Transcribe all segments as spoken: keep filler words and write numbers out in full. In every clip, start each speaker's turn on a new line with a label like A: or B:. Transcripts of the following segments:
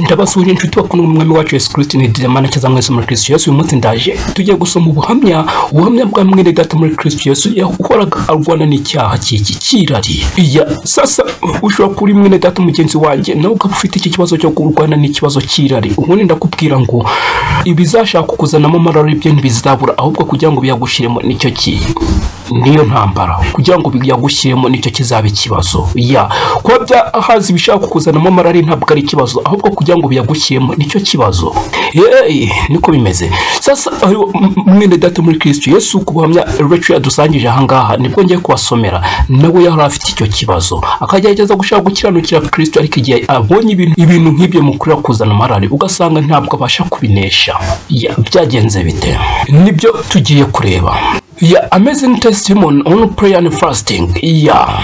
A: ndabasuje inshuti bakunda umwami wacu Yesu Kristo ni Diamana cyaza mwese muri Kristo Yesu. Uyu munsi ndaje tugiye gusoma ubuhamya ubuhamya bwa mwene data muri Kristo Yesu yahoraga arwana n'icyaha cy'iki cy'irari. Ya sasa ushobora kuri mwene data mugenzi wanjye nawe ukaba ufite iki kibazo cyo kurwana n'ikibazo cy'irari. Ubundi ndakubwira ngo ibizashaka kuzanamo amararo ibyo ntibizabura, ahubwo kugira ngo biyagushiremo nicyo ki niyo ntambara, kugira ngo biyagushyiremo nicyo kizaba ikibazo. Ya kuba byahazi bishaka kuzanamo amarari ntabwo ari ikibazo, ahubwo kugira ngo biyagushyiremo nicyo kibazo. Eh niko bimeze. Sasa mwene data muri Kristo Yesu kubuhamya Rachel yadusangije aha ngaha nibwo ngiye kubasomera. Nawe yari afite icyo kibazo akagerageza gushaka gukiranukira Kristo, ariko igihe abonye ibintu ibintu nk'ibyo mukurira kuzana amarari ugasanga ntabwo abasha kubinesha. Ya byagenze bite? Nibyo tugiye kureba. Yeah, amazing testimony on prayer and fasting. Yeah.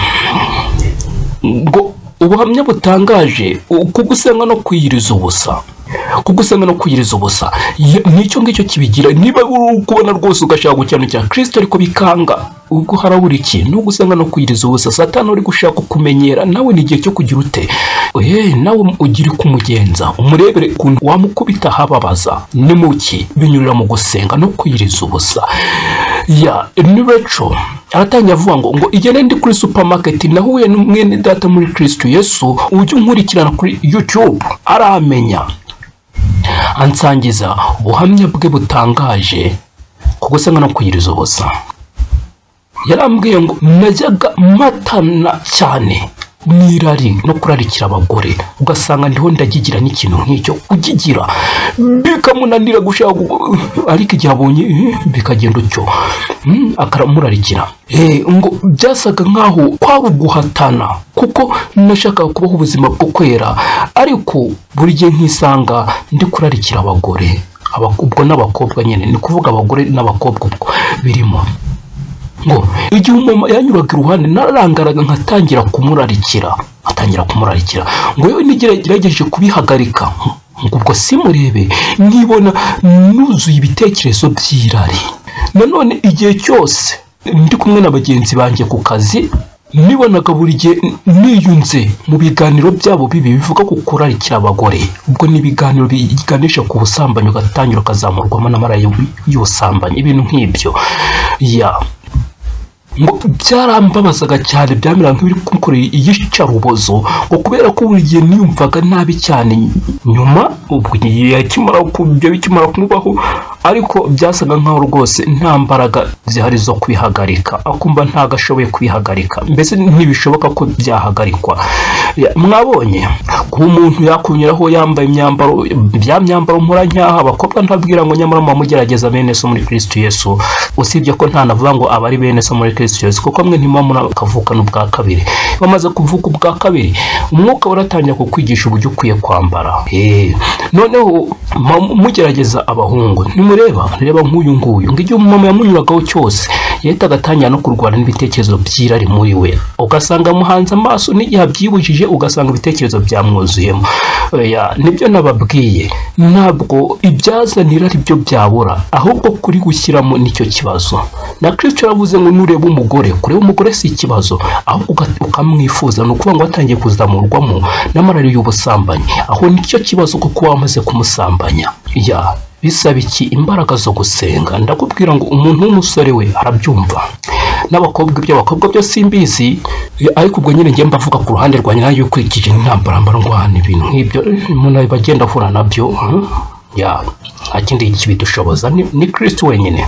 A: Ngo ubuhamya butangaje kugusenga no kwiyiriza ubusa. Kugusenga no kwiyiriza ubusa. Nicyo ngicyo kibigira. Niba ukubona rwose ugashaka gukiranukira Kristo ariko bikanga, ubwo harabura iki? No gusenga no kwiyiriza ubusa. Satani uri gushaka kumenyera nawe ni gihe cyo kugira ute. Eh nawe ugiri kumugenza umurebere kuntu wamukubita hababaza. Ni muki binyurira mu gusenga no kwiyiriza ubusa. Ya ni Rachel aratangira avuga ngo ngo igene ndi kuri supermarket nahuye n'umwene data muri Kristo Yesu ujye unkurikirana kuri YouTube aramenya ansangiza ubuhamya bwe butangaje kugusenga no kwiyiriza ubusa. Yarambwiye ngo najyaga matana cyane n'irari no kurarikira abagore, ugasanga ndiho ndagigira n'ikintu nk'icyo ugigira bikamunanira gushaka, ariko igihe abonye bikagenda cyo akaramurarikira. Eh ngo byasaga nkaho kwaba guhatana kuko nashaka kubaho ubuzima bwo kwera, ariko buri gihe nkisanga ndi kurarikira abagore abakobwa n'abakobwa nyene, ni kuvuga abagore n'abakobwa birimo. Ngo igihe umama yanyuraga iruhande narangaraga nkatangira kumurarikira atangira kumurarikira ngo yewe nigerageje kubihagarika, ngo ubwo simurebe nibona nuzuye ibitekerezo by'irari. Nanone igihe cyose ndi kumwe n'abagenzi banjye ku kazi nibonaga buri gihe niyunze mu biganiro byabo bibi bivuga ko kurarikira abagore, ubwo ni ibiganiro biganisha ku busambanyi ugatangira ukazamurwamo n'amarari y'ubusambanyi, ibintu nk'ibyo. Ya ngo byarambabazaga cyane, byamira nk'ibiri kukorera iyicarubozo, ngo kubera ko buri gihe niyumvaga nabi cyane. Nyuma ubwo yakimara kubyo bikimara kumubaho, ariko byasaga nkaho rwose nta mbaraga zihari zo kwihagarika, akumva ntagashoboye kwihagarika, mbese ntibishoboka ko byahagarikwa. Mwabonye ku muntu yakunyuraho yambaye imyambaro bya myambaro mpora nyaha abakobwa ntabwira ngo nyamara mugerageza bene so muri Kristo Yesu, usibye ko nta navuga ngo abari bene so muri Kristo Yesu kuko mwe ntimamura kavuka n'ubwa kabiri. Bamaze kuvuka ubwa kabiri umwuka uratangira kukwigisha uburyo ukwiye kwambara. Eh noneho mugerageza abahungu nimureba reba nk'uyu nguyu, ngiye umama yamunyuragaho cyose yahitaga atangira no kurwana n'ibitekerezo by'irari muri we, ugasanga muhanze amaso n'igihe byibujije ugasanga ibitekerezo byamwuzuyemo. Ya nibyo nababwiye, ntabwo ibyazanira ari byo byabura, ahubwo kuri gushyiramo nicyo kibazo. Na Kristo yavuze ngo nureba umugore kureba umugore si ikibazo, ahubwo ukamwifuza no kuvuga ngo atangiye kuzamurwamo n'amarari y'ubusambanyi, aho nicyo kibazo kuko wamaze kumusambanya. Ya bisaba iki? Imbaraga zo gusenga. Ndakubwira ngo umuntu w'umusore we arabyumva, n'abakobwa ibyo abakobwa byo simbizi, ariko ubwo nyine ngiye mbavuga ku ruhande rwa nyina yuko ikije intambara ngwana ibintu nk'ibyo umuntu bagenda ahura nabyo. Ya akindi kibidushoboza ni, ni Kristo wenyine.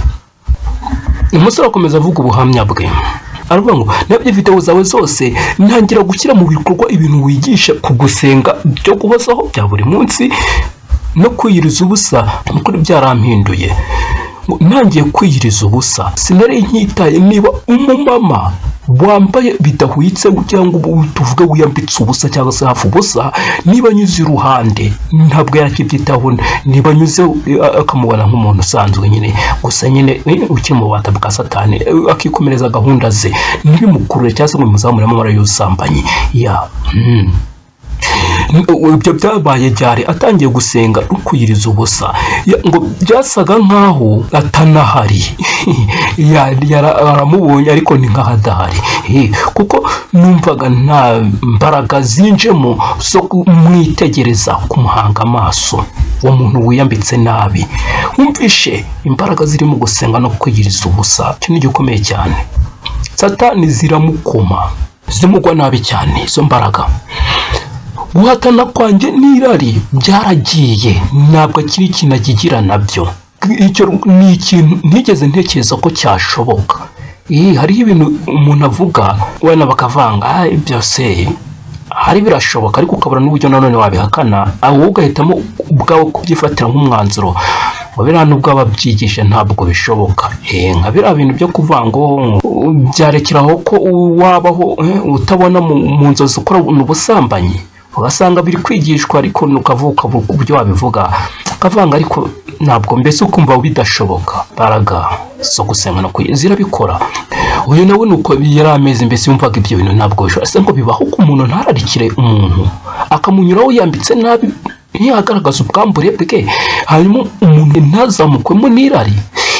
A: Umusore akomeza avuga ubuhamya bwe aravuga ngo nabyo video zawe zose ntangira gushyira mu bikorwa ibintu wigisha kugusenga byo kubazaho bya buri munsi no kwiyiriza ubusa, mukuru byarampinduye. Nangiye kwiyiriza ubusa sinari nkitaye niba umumama wambaye bidahwitse cyangwa tuvuge wiyambitse ubusa cyangwa se hafu ubusa, niba nyuze iruhande ntabwo yakibyitaho, niba nyuze akamubona nk'umuntu usanzwe nyine, gusa nyine ukiri mu bata bwa Satani akikomereza gahunda ze ntibimukurure cyangwa se ngo muzamuremo amara y'ubusambanyi. Ya mm. ibyo byabaye ryari atangiye gusenga no kwiyiriza ubusa ngo byasaga nkaho atanahari yaramubonye ariko ni nkaho adahari kuko numvaga nta mbaraga zinjemo zo kumwitegereza kumuhanga amaso uwo muntu wiyambitse nabi wumvishe imbaraga ziri mu gusenga no kwiyiriza ubusa cyo ni gikomeye cyane satani ziramukoma zimugwa nabi cyane izo mbaraga guhatana kwanjye n'irari byaragiye ntabwo akiri ikintu agigira nabyo icyo ni ikintu ntigeze ntekereza ko cyashoboka hariho ibintu umuntu avuga wenda bakavanga byose hari birashoboka ariko ukabura n'uburyo nanone wabihakana ahubwo ugahitamo ubwawe kubyifatira nk'umwanzuro wabera nubwo ababyigisha ntabwo bishoboka nka biriya bintu byo kuvango byarekeraho ko wabaho utabona mu nzozi ukora ubusambanyi ugasanga biri kwigishwa ariko nukavuka uburyo wabivuga akavanga ariko ntabwo mbese ukumva bidashoboka baraga zo gusenga no zirabikora uyu nawe nuko yari amezi mbese yumvaga ibyo bintu ntabwo bishobora se ngo bibaho ko umuntu ntararikire umuntu akamunyuraho yambitse nabi ntiyagaragaza ubwambure bwe hanyuma umuntu ntazamukwemo n'irari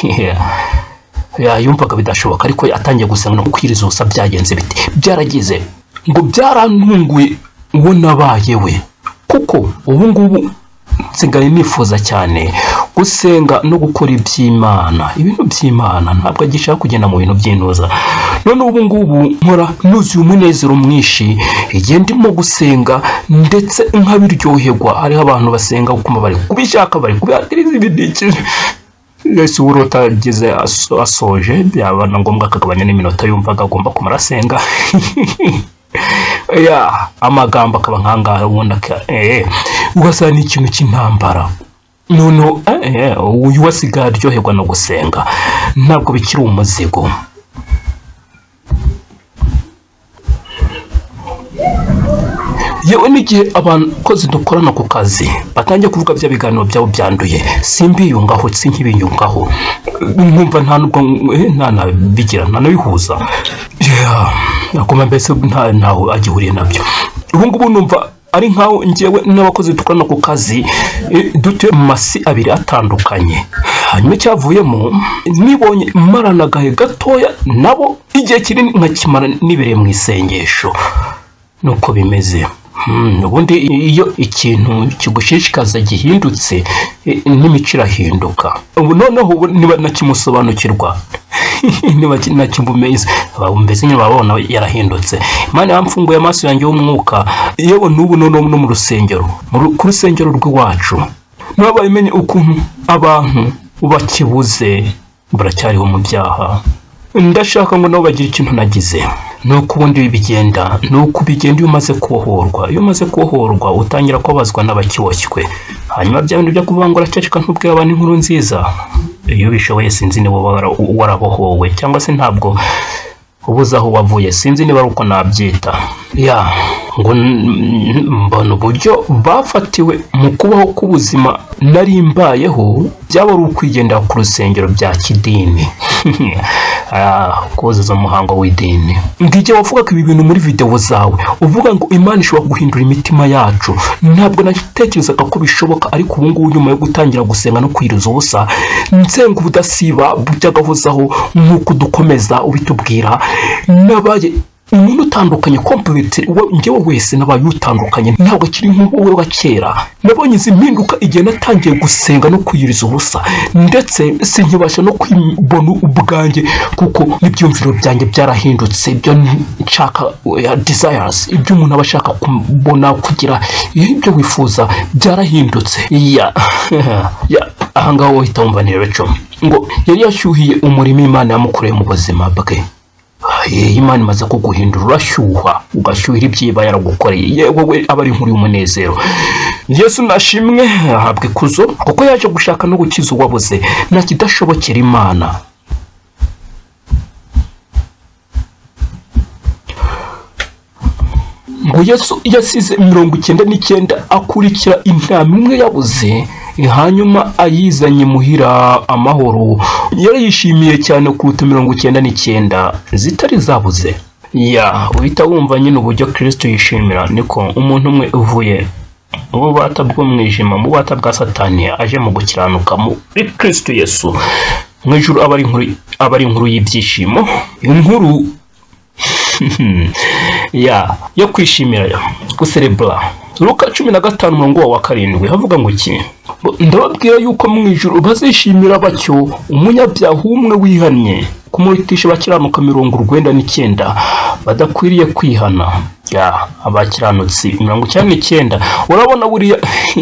A: yumvaga bidashoboka ariko atangiye gusenga no kwiyiriza ubusa byagenze biti byaragize ngo byarantunguye uwo nabaye we kuko ubu ngubu nsigaye nifuza cyane gusenga no gukora iby'Imana ibintu by'Imana ntabwo agishaka kugenda mu bintu by'intuza none ubu ngubu nkora nuzuye umunezero mwinshi igihe ndimo gusenga ndetse nkabiryoherwa hariho abantu basenga ukumva bari kubishaka bari kubihakiriza ibidikije Yesu urotageze asoje byaba na ngombwa akagabanya n'iminota yumvaga agomba kumara asenga ya amagambo akaba nkangahe ubona eh ugasa ni ikintu cy'intambara nono eh uyu wasigaye aryoherwa no gusenga ntabwo bikiri umuzigo yewe n'igihe abakozi dukorana ku kazi batangiye kuvuga bya biganiro byabo byanduye simbiyungaho sinkibiyungaho nkumva nta nubwo nta nabigira nta nabihuza nakoma mbese nta ntaho agihuriye nabyo ubu ngubu numva ari nkaho ngewe n'abakozi dukorana ku kazi dutuye mu masi abiri atandukanye hanyuma cyavuyemo nibonye maranagahe gatoya nabo igihe kinini nkakimara nibereye mu isengesho nuko bimeze ubundi iyo ikintu kigushishikaza gihindutse n'imico irahinduka ubu noneho niba nakimusobanukirwa niba nakimumeze mbese nyine babona yarahindutse Imana yamfunguye amaso yanjye y'umwuka yewe n'ubu no mu rusengero ku rusengero rw'iwacu nabayimenye ukuntu abantu bakibuze baracyariho mu byaha ndashaka ngo nabo bagira ikintu nagize nuko ubundi bigenda nuko bigenda iyo umaze kubohorwa iyo umaze kubohorwa utangira kubazwa n'abakiwoshywe hanyuma bya bintu byo kuvangura cyacika ntubwira abantu inkuru nziza iyo bishoboye sinzi niba warabohowe cyangwa se ntabwo ubuze aho wavuye sinzi niba ari uko nabyita ya ngo mbona uburyo bafatiwe mu kubaho k'ubuzima nari mbayeho byaba ari ukwigendera ku rusengero bya kidini kuzuza umuhango w'idini ngije wavuga ko ibi bintu muri video zawe uvuga ngo Imana ishobora guhindura imitima yacu ntabwo natekerezaga ko bishoboka ariko ubu ngubu nyuma yo gutangira gusenga no kwiyiriza ubusa nsenga ubudasiba bujyagahozaho nk'uko dukomeza ubitubwira nabaye umuntu utandukanye complete ngewe wese nabaye utandukanye ntabwo kiri nk'uwo wa kera nabonye izi mpinduka igihe natangiye gusenga no kwiyiriza ubusa ndetse sinkibasha no kwibona ubwanjye kuko n'ibyumviro byanjye byarahindutse ibyo nshaka desires ibyo umuntu abashaka kubona kugira ibyo wifuza byarahindutse ya ya ahangaho uhita wumva nireco ngo yari yashyuhiye umurimo Imana yamukoreye mu buzima bwe Imana imaze kuguhindura urashyuha ugashyuhira ibyiba yaragukoreye yewe abari nkuri umunezero Yesu nashimwe ahabwe kuzo kuko yaje gushaka no gukiza uwabuze nta kidashobokera Imana ngo Yesu yasize mirongo icyenda n'icyenda akurikira intama imwe yabuze hanyuma ayizanye muhira amahoro yari yishimiye cyane kuruta mirongo icyenda n'icyenda zitari zabuze ya uhita wumva nyine uburyo Kristo yishimira niko umuntu umwe uvuye mu bubata bw'umwijima, mu bubata bwa Satani, aje mu gukiranuka muri Kristo Yesu. Mu ijuru aba ari inkuru aba ari inkuru y'ibyishimo, inkuru ya yo kwishimira, guserebra. Luka cumi na gatanu umurongo wa karindwi havuga ngo iki? Ndababwira yuko mu ijuru bazishimira batyo umunyabyaha umwe wihannye, kumuritisha bakiranuka mirongo urwenda n'icyenda badakwiriye kwihana. Ya abakiranutsi mirongo icyenda n'icyenda. Urabona buriya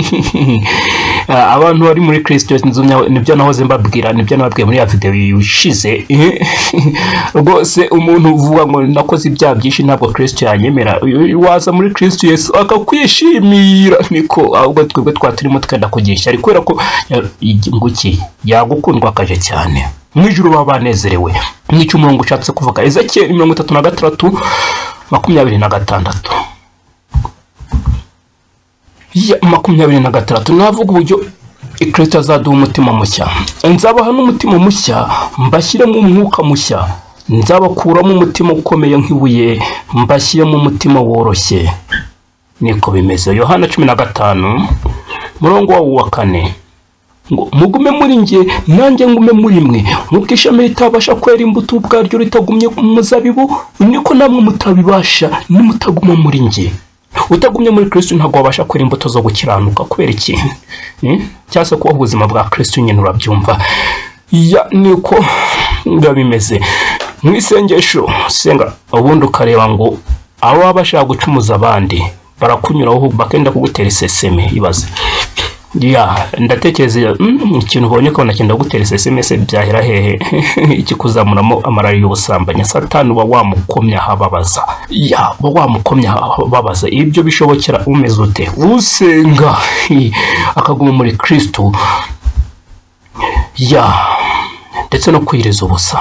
A: abantu bari muri Kristo nibyo nahoze mbabwira, nibyo nababwiye muri ya video yishize. Rwose umuntu uvuga ngo nakoze ibyaha byinshi ntabwo Kristo yanyemera, waza muri Kristo Yesu akakwishimira niko, ahubwo twebwe twaturimo tukenda kugisha, ariko kubera ko nguki yagukundwa akaje cyane. Mu ijuru baba banezerewe. N'icyo umurongo ushatse kuvuga Ezekiel mirongo itatu na gatandatu makumyabiri na gatandatu. Ya makumyabiri na gatandatu navuga uburyo Kristo azaduha umutima mushya. Nzabaha n'umutima mushya, mbashyiremo umwuka mushya. Nzabakuramo umutima ukomeye nk'ibuye, mbashyiremo umutima woroshye. Niko bimeze. Yohana cumi na gatanu murongo wa kane. Ngo mugume muri nge nanjye ngume muri mwe, nk'uko ishami ritabasha kwera imbuto ubwaryo ritagumye mu muzabibu, niko namwe mutabibasha nimutaguma muri nge. Utagumye muri Kristo ntabwo wabasha kwera imbuto zo gukiranuka. Kubera iki? Cyangwa se kuba ubuzima bwa Kristo nyine urabyumva. Ya niko bimeze. Mu isengesho senga ubundi ukareba ngo abo babasha gucumuza abandi barakunyuraho bakenda kugutera iseseme. Ibaze ya ndatekereza mm, ikintu ubonye ko nakenda gutera iseseme byahera hehe? Ikikuzamuramo amarari y'ubusambanyi. Satani wa wamukomya hababaza, ya wa wamukomya hababaza. Ibyo bishobokera umeze ute? Usenga akaguma muri Kristo, ya ndetse no kwiyiriza ubusa.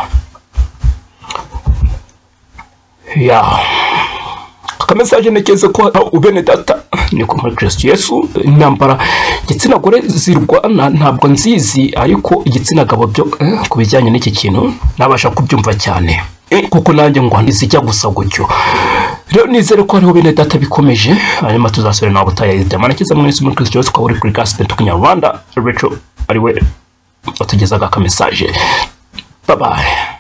A: Ya akamesaje nekeze ko ubene data niko muri Kristo Yesu. Intambara igitsina gore zirwana ntabwo nzizi, ariko igitsina gabo byo eh, kubijyanye n'iki kintu nabasha kubyumva cyane, eh, kuko nanjye ngo ntizijya gusa gutyo. Rero nizere ko hariho bene data bikomeje, hanyuma tuzasore na butayide manakiza muri Kristo Yesu kwa buri Kristo tukinyarwanda Retro ariwe atugezaga akamesaje. Bye bye.